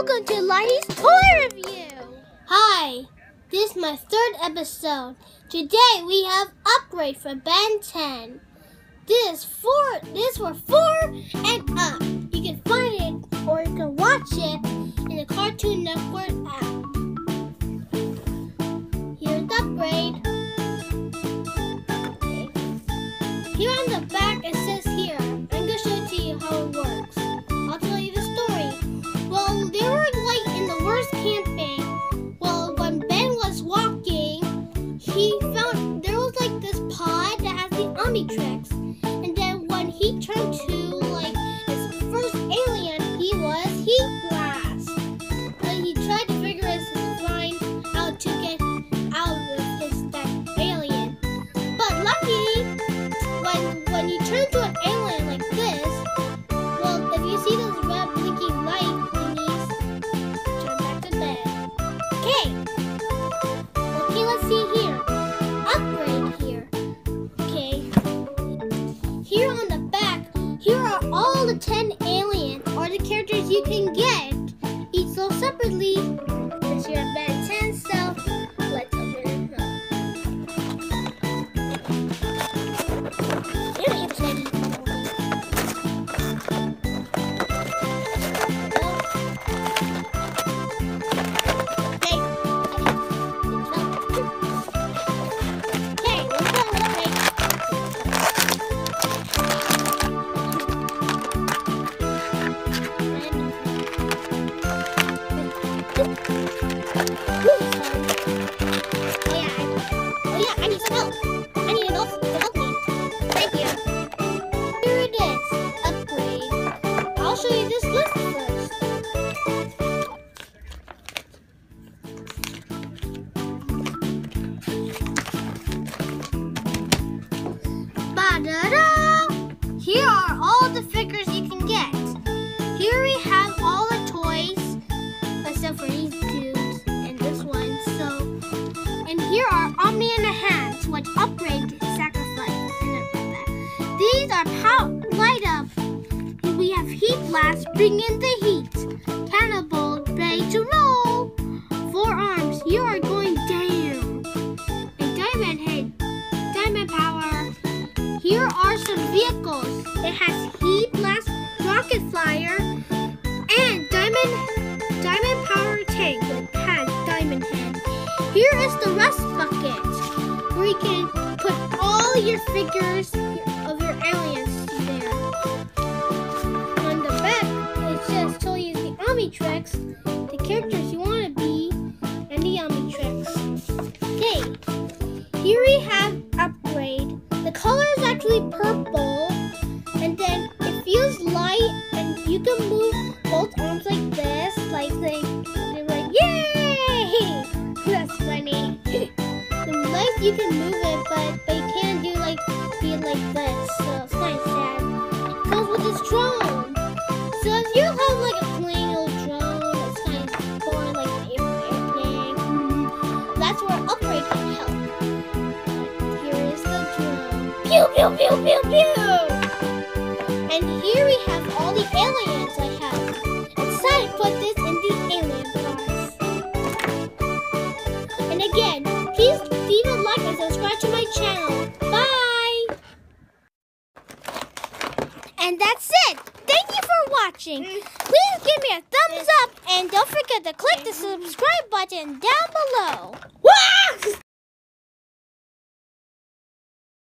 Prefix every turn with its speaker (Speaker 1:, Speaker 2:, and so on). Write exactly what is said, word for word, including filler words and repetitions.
Speaker 1: welcome to Lahi's Toy Review! Hi, this is my third episode. Today we have Upgrade for Ben ten. This is for, this for four and up. You can find it or you can watch it in the Cartoon Network app. Here's Upgrade. Okay. Here on the back it says here. I'm going to show it to you how it works. I'll tell you the story. Well, they were like in the worst camping. Well, when Ben was walking, he found there was like this pod that has the Omnitrix. And then when he turned to like his first alien, he was Heat Blast. Then he tried to figure his mind out to get out of his that alien. But lucky, when when you turn to an alien like this, well, if you see those red blinking light thingies, turn back to bed. Okay. Okay, let's see here. Upgrade here. Okay. Here on the back, here are all the ten aliens or the characters you can get. Each sold separately. This here Ben ten, so let's open it up. Here it's ready. Here are all the figures you can get. Here we have all the toys, except for these dudes and this one. So, and here are Omni in the hands, which Upgrade sacrifice. These are power light up. We have Heat Blast, bring in the heat. Cannonball, ready to roll. Four arms, you are going down. And Diamond Head, Diamond Power. Here are some vehicles. It has Heat Blast, Rocket Flyer, and Diamond Diamond Power Tank that has Diamond Head. Here is the Rust Bucket, where you can put all your figures of your aliens there. On the back, it just tells you the Omnitrix, the characters you want to be, and the Omnitrix. Okay, here we have Upgrade. The color is actually purple, and then it feels light, and you can move both arms like this, like they, they're like, yay! That's funny. The legs you can move it, but but you can't do like be like this, so it's kind of sad. It comes with this drone, so if you have like a plain old drone, it's kind of boring, like an airplane. Mm-hmm. That's where Upgrade can help. Pew, pew, pew, pew, pew! And here we have all the aliens I have. I decided to put this in the alien box. And again, please leave a like and subscribe to my channel. Bye! And that's it! Thank you for watching. Please give me a thumbs up and don't forget to click the subscribe button down below.